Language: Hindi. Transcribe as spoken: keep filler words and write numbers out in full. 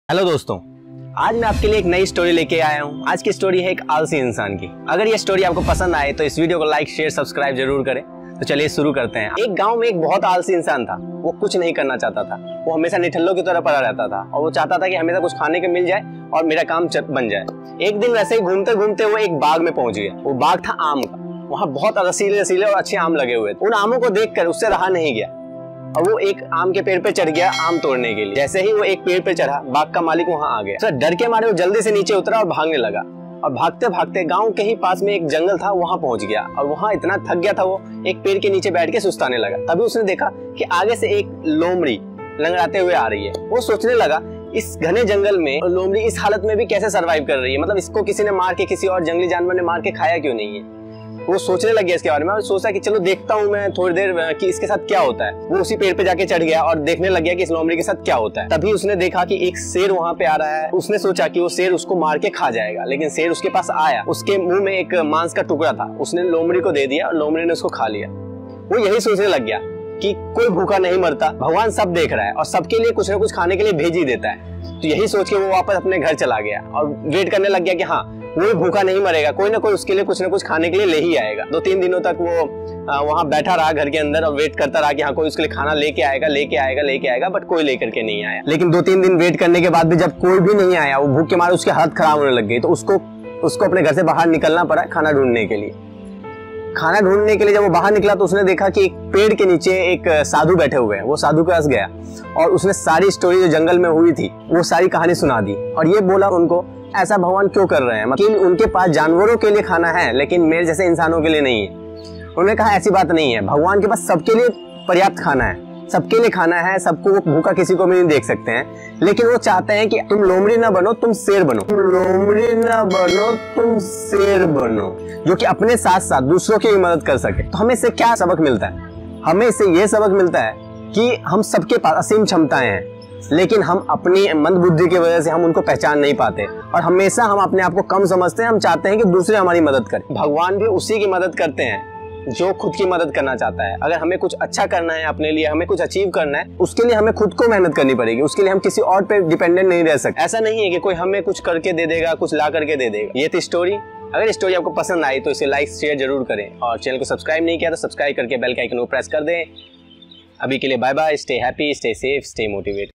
हेलो दोस्तों, आज मैं आपके लिए एक नई स्टोरी लेके आया हूँ। आज की स्टोरी है एक आलसी इंसान की। अगर ये स्टोरी आपको पसंद आए तो इस वीडियो को लाइक शेयर सब्सक्राइब जरूर करें। तो चलिए शुरू करते हैं। एक गांव में एक बहुत आलसी इंसान था। वो कुछ नहीं करना चाहता था। वो हमेशा निठल्लों की तरह पड़ा रहता था और वो चाहता था कि हमेशा कुछ खाने को मिल जाए और मेरा काम बन जाए। एक दिन वैसे ही घूमते घूमते वो एक बाग में पहुंच गया। वो बाग था आम का। वहाँ बहुत रसीले रसीले और अच्छे आम लगे हुए थे। उन आमों को देखकर उससे रहा नहीं गया और वो एक आम के पेड़ पे चढ़ गया आम तोड़ने के लिए। जैसे ही वो एक पेड़ पे चढ़ा, बाग का मालिक वहाँ आ गया। तो डर के मारे वो जल्दी से नीचे उतरा और भागने लगा। और भागते भागते गांव के ही पास में एक जंगल था, वहाँ पहुंच गया। और वहाँ इतना थक गया था वो, एक पेड़ के नीचे बैठ के सुस्ताने लगा। तभी उसने देखा कि आगे से एक लोमड़ी लंगड़ाते हुए आ रही है। वो सोचने लगा, इस घने जंगल में लोमड़ी इस हालत में भी कैसे सरवाइव कर रही है, मतलब इसको किसी ने मार के, किसी और जंगली जानवर ने मार के खाया क्यों नहीं है। वो सोचने लग गया इसके बारे में और सोचा कि चलो देखता हूँ मैं थोड़ी देर कि इसके साथ क्या होता है। वो उसी पेड़ पे जाके चढ़ गया और देखने लग गया कि इस लोमड़ी के साथ क्या होता है। तभी उसने देखा कि एक शेर वहाँ पे आ रहा है। उसने सोचा कि वो शेर उसको मार के खा जाएगा, लेकिन शेर उसके पास आया। उसके मुंह में एक मांस का टुकड़ा था, उसने लोमड़ी को दे दिया और लोमड़ी ने उसको खा लिया। वो यही सोचने लग गया कि कोई भूखा नहीं मरता, भगवान सब देख रहा है और सबके लिए कुछ ना कुछ खाने के लिए भेज ही देता है। तो यही सोच के वो वापस अपने घर चला गया और वेट करने लग गया कि हाँ, वो भूखा नहीं मरेगा, कोई ना कोई उसके लिए कुछ ना कुछ खाने के लिए ले ही आएगा। दो तीन दिनों तक वो वहाँ बैठा रहा घर के अंदर और वेट करता रहा कि हाँ, कोई उसके लिए खाना लेके आएगा लेके आएगा लेके आएगा बट कोई लेकर के नहीं आया। लेकिन दो तीन दिन वेट करने के बाद भी जब कोई भी नहीं आया, वो भूख के मारे उसकी हालत खराब होने लग गई। तो उसको उसको अपने घर से बाहर निकलना पड़ा खाना ढूंढने के लिए। खाना ढूंढने के लिए जब वो बाहर निकला तो उसने देखा कि एक पेड़ के नीचे एक साधु बैठे हुए हैं। वो साधु के पास गया और उसने सारी स्टोरी जो जंगल में हुई थी वो सारी कहानी सुना दी और ये बोला उनको, ऐसा भगवान क्यों कर रहे हैं, मतलब उनके पास जानवरों के लिए खाना है लेकिन मेरे जैसे इंसानों के लिए नहीं है। उन्होंने कहा ऐसी बात नहीं है, भगवान के पास सबके लिए पर्याप्त खाना है, सबके लिए खाना है, सबको, वो भूखा किसी को भी नहीं देख सकते हैं। लेकिन वो चाहते हैं कि तुम लोमड़ी ना बनो, तुम शेर बनो। तुम लोमड़ी ना बनो, तुम शेर बनो, जो कि अपने साथ साथ दूसरों की भी मदद कर सके। तो हमें इससे क्या सबक मिलता है? हमें इससे ये सबक मिलता है कि हम सबके पास असीम क्षमताएं हैं, लेकिन हम अपनी मंद बुद्धि की वजह से हम उनको पहचान नहीं पाते और हमेशा हम अपने आप को कम समझते हैं। हम चाहते हैं कि दूसरे हमारी मदद करें। भगवान भी उसी की मदद करते हैं जो खुद की मदद करना चाहता है। अगर हमें कुछ अच्छा करना है अपने लिए, हमें कुछ अचीव करना है, उसके लिए हमें खुद को मेहनत करनी पड़ेगी। उसके लिए हम किसी और पे डिपेंडेंट नहीं रह सकते। ऐसा नहीं है कि कोई हमें कुछ करके दे देगा, कुछ ला करके दे देगा। ये थी स्टोरी। अगर स्टोरी आपको पसंद आई तो इसे लाइक शेयर जरूर करें और चैनल को सब्सक्राइब नहीं किया तो सब्सक्राइब करके बेल का आइकन को प्रेस कर दें। अभी के लिए bye bye. Stay happy, stay safe, stay motivate.